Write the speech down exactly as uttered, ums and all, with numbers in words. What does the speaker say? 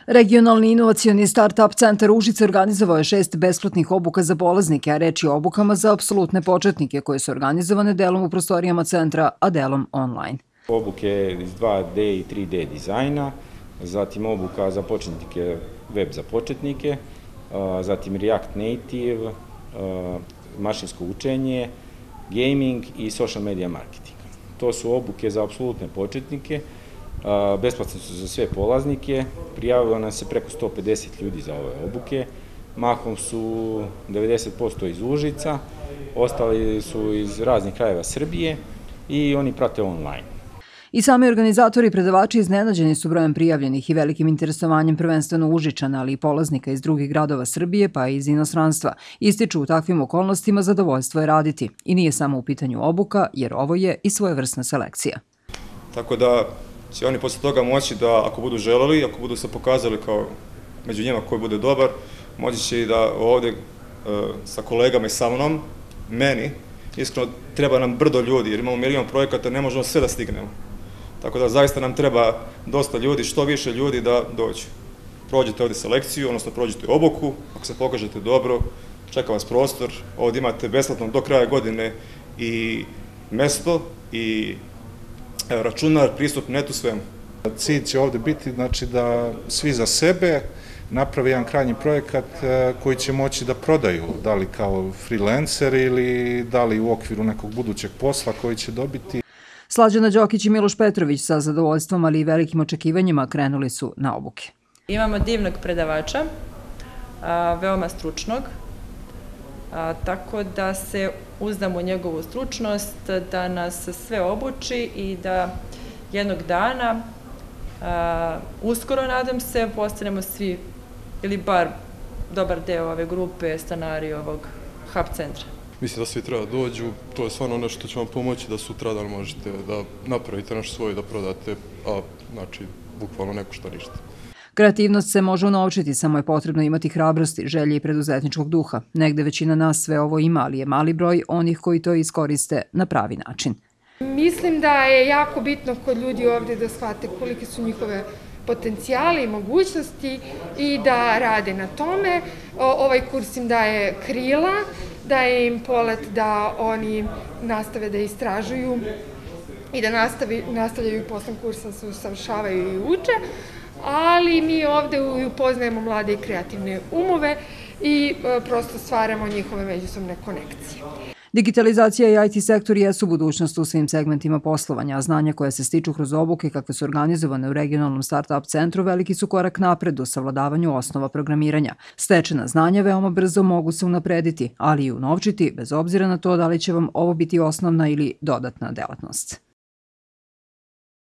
Regionalni inovacioni start-up centar Užice organizovao je šest besplatnih obuka za polaznike, a reč je o obukama za apsolutne početnike koje su organizovane delom u prostorijama centra, a delom online. Obuke iz dva D i tri D dizajna, zatim obuka za početnike, web za početnike, zatim React Native, mašinsko učenje, gaming i social media marketing. To su obuke za apsolutne početnike, besplatne su za sve polaznike, prijavilo nam se preko sto pedeset ljudi za ove obuke, mahom su devedeset posto iz Užica, ostali su iz raznih krajeva Srbije i oni prate online. I sami organizatori i predavači iznenađeni su brojem prijavljenih i velikim interesovanjem prvenstveno Užičana, ali i polaznika iz drugih gradova Srbije pa i iz inostranstva. Ističu u takvim okolnostima zadovoljstvo je raditi. I nije samo u pitanju obuka, jer ovo je i svojevrsna selekcija. Tako da će oni posle toga moći da, ako budu želeli, ako budu se pokazali kao među njima koji bude dobar, moći će i da ovde sa kolegama i sa mnom, meni, iskreno treba nam brdo ljudi, jer imamo milion projekata, ne možemo sve da stignemo. Tako da zaista nam treba dosta ljudi, što više ljudi da dođu. Prođete ovde selekciju, odnosno prođete obuku, ako se pokažete dobro, čeka vas prostor, ovde imate besplatno do kraja godine i mesto i računar, pristup netu, svemu. Cilj će ovde biti znači, da svi za sebe naprave jedan krajnji projekat koji će moći da prodaju, da li kao freelancer ili da li u okviru nekog budućeg posla koji će dobiti. Slađana Đokić i Miloš Petrović sa zadovoljstvom, ali i velikim očekivanjima krenuli su na obuke. Imamo divnog predavača, veoma stručnog, tako da se uzdamo u njegovu stručnost, da nas sve obuči i da jednog dana, uskoro nadam se, postanemo svi, ili bar dobar deo ove grupe, stanari ovog hub centra. Mislim da svi treba dođu, to je stvarno nešto što će vam pomoći da sutradan možete da napravite nešto svoje, da prodate, a znači bukvalno neko šta ništa. Kreativnost se može unovčiti, samo je potrebno imati hrabrosti, želje i preduzetničkog duha. Negde većina nas sve ovo ima, ali je mali broj onih koji to iskoriste na pravi način. Mislim da je jako bitno kod ljudi ovde da shvate kolike su njihove potencijali i mogućnosti i da rade na tome. Ovaj kurs im daje krila, daje im polet da oni nastave da istražuju i da nastavljaju i posle kursa se usavršavaju i uče, ali mi ovde upoznajemo mlade i kreativne umove i prosto stvaramo njihove međusobne konekcije. Digitalizacija i I T sektor jesu budućnost u svim segmentima poslovanja, a znanja koja se stiču kroz obuke kakve su organizovane u regionalnom start-up centru veliki su korak napred u savladavanju osnova programiranja. Stečena znanja veoma brzo mogu se unaprediti, ali i unovčiti, bez obzira na to da li će vam ovo biti osnovna ili dodatna delatnost.